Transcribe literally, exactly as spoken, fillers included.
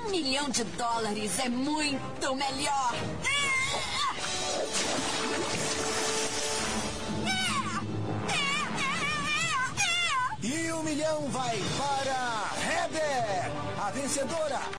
Um milhão de dólares é muito melhor. E o milhão vai para Heather, a vencedora.